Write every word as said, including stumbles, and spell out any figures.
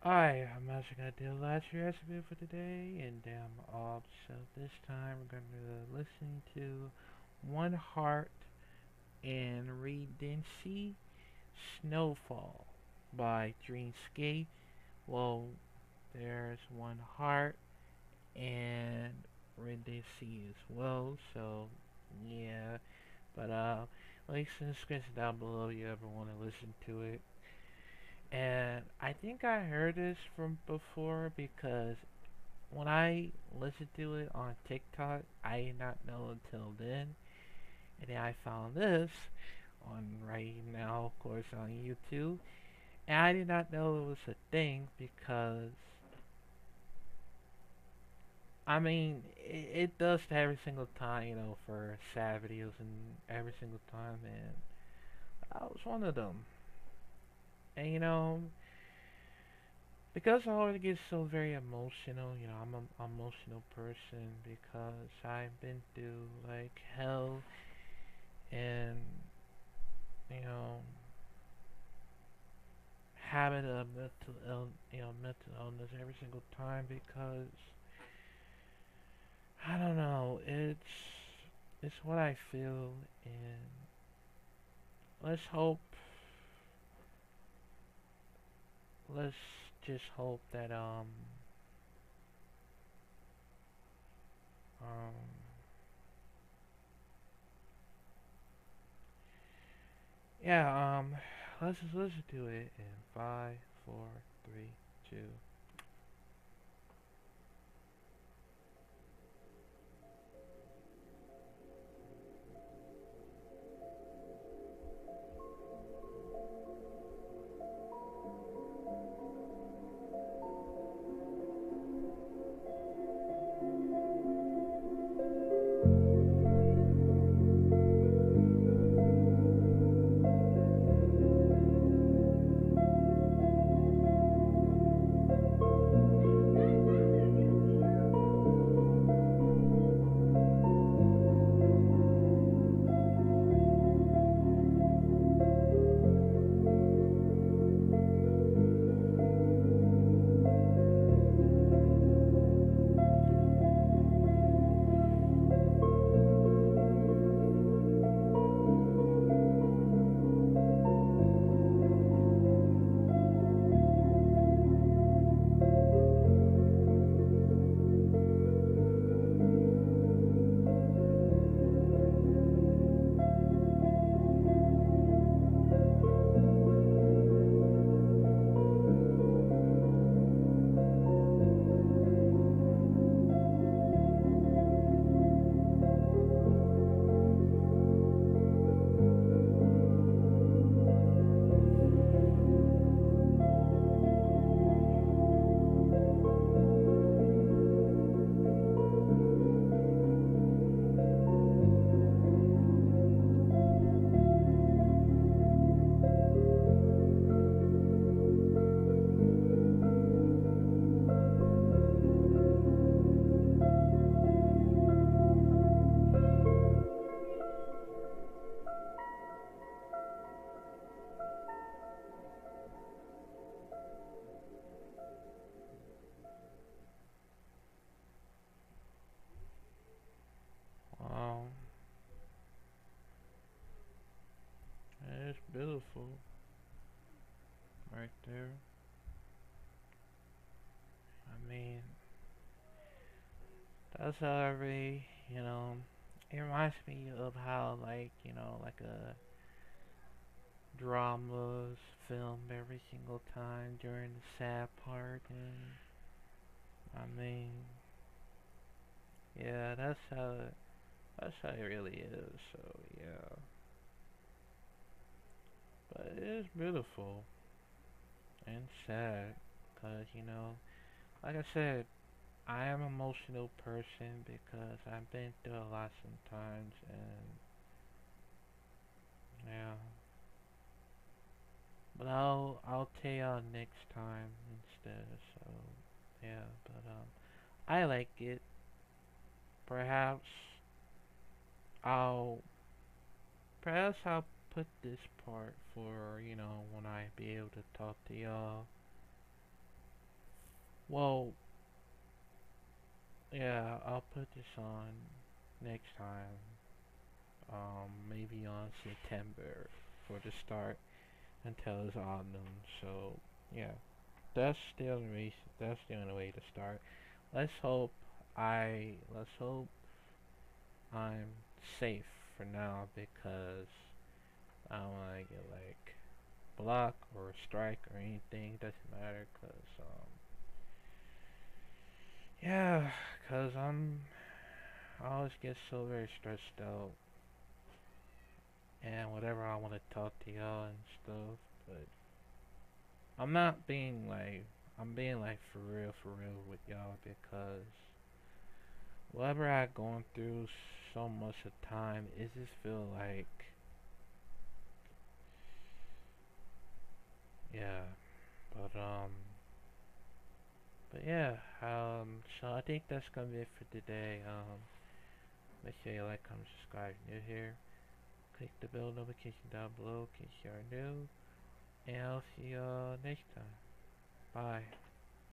Alright, I'm actually gonna do the last recipe for today, and I'm off. So this time we're gonna listen to One Heart and Redency Snowfall by Dreamscape. Well, there's One Heart and Redency as well. So yeah, but uh, links in the description down below if you ever want to listen to it. And I think I heard this from before because when I listened to it on TikTok, I did not know until then. And then I found this on right now, of course, on YouTube. And I did not know it was a thing because, I mean, it, it does that every single time, you know, for sad videos and every single time. And I was one of them. And, you know, because I always get so very emotional, you know, I'm an emotional person because I've been through like hell and you know having a mental ill, you know, mental illness every single time because I don't know, it's it's what I feel and let's hope let's just hope that um um yeah um let's just listen to it in five, four, three, two. Um it's beautiful right there. I mean, that's how I really, you know, it reminds me of how, like, you know, like a drama's filmed every single time during the sad part. And I mean, yeah, that's how it, that's how it really is. So yeah, but it is beautiful and sad, cause you know, like I said, I am an emotional person because I've been through a lot sometimes, and yeah. But I'll I'll tell y'all next time instead. So yeah, but um, I like it. Perhaps I'll perhaps I'll put this part for you know when I be able to talk to y'all Well, yeah, I'll put this on next time. Um, maybe on September for the start until it's all noon. So yeah, that's the only reason. That's the only way to start. Let's hope I. Let's hope I'm safe for now because I don't want to get like blocked or strike or anything. Doesn't matter because um yeah, cause I'm I always get so very stressed out and whatever I want to talk to y'all and stuff, but I'm not being like I'm being like for real for real with y'all because whatever I going through so much of the time, it just feel like yeah, but um but yeah, um so I think that's gonna be it for today. Um make sure you like, comment, subscribe if you're new here. Click the bell notification down below in case you are new. And I'll see y'all next time. Bye.